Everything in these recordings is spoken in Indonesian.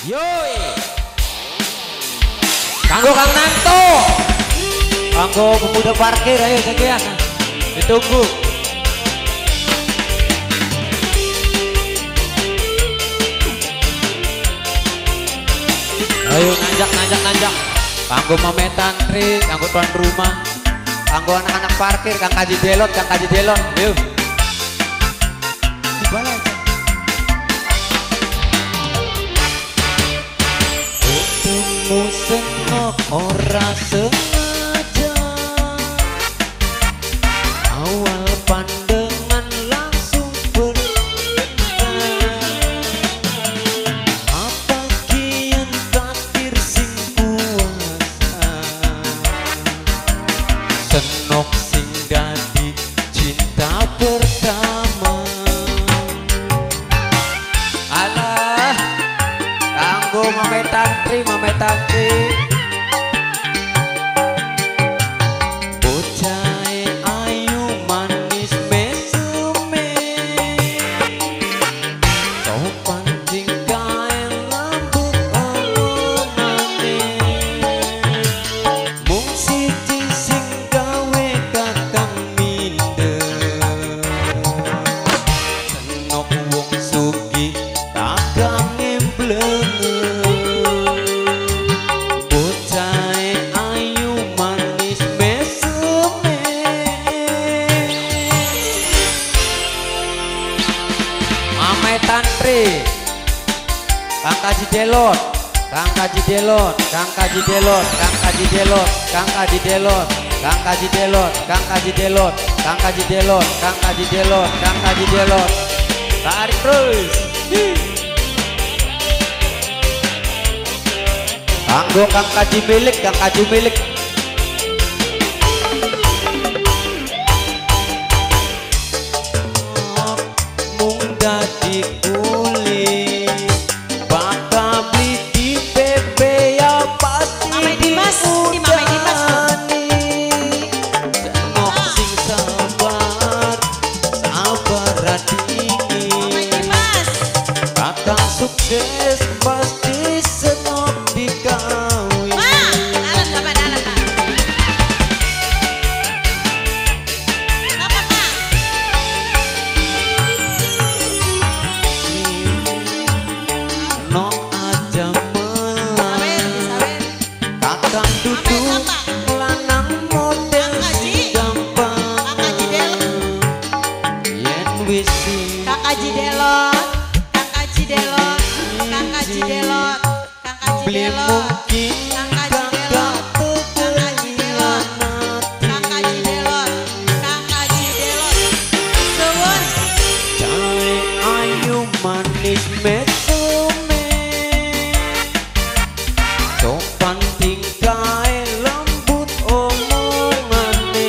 Yoi. Kanggo Kang Nanto. Kanggo pemuda parkir ayo sekian. Ditunggu. Ayo nanjak. Kanggo Mame Tantri, kanggo tuan rumah, kanggo anak-anak parkir, Kang Kaji Delot, yuk. Dibalik. Ketemu senok ora sengaja, awal pandangan langsung berkenan. Apa kian takdir sing kuasa, senok sing dadi cinta pertama. Alah, kanggo Mame Tantri. Bocah ayu manis mesume, sopan tingkae lambut omongane. Mung siji sing gawe kakang minder, senok wong sugih kakang emblem. Mame Tantri, Kang Kaji Delot, tarik terus. Kanggo Kang Kaji milik. Dadi kuli bakal beli di PP ya pasti diudani. Senok sing sabar radini, kakang sukses pasti senok dikawin. Beli mungkin kakak sewon cari ayu manis mesume, sopan tingkae lembut omongane.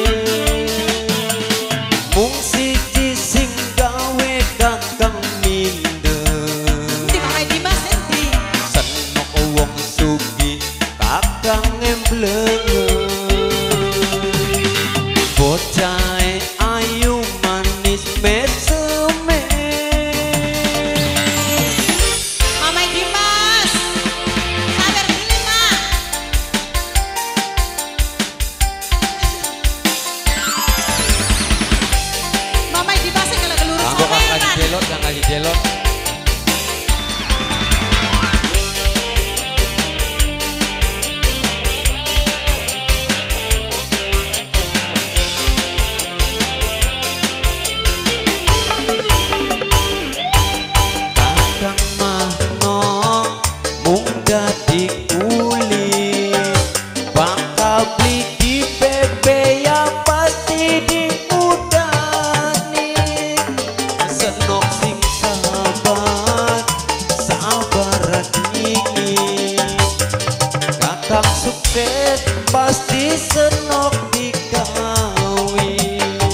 Mung siji sing gawe kakang bocah ayu manis mesume. Mama Dimas, sabar dulu mak. Mama Dimas kalau kelurus Kang Kaji Delot. Dadi kuli bakal beli di PP ya pasti diudani. Senok sing sabar radini, kakang sukses pasti senok dikawin.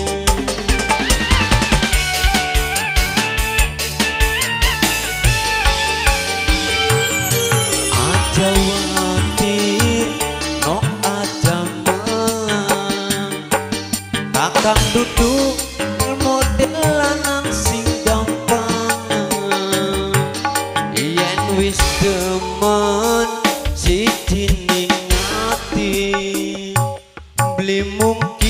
Kakang duduk model lanang sing gampang, yen wis demen siji ning ati beli mungkin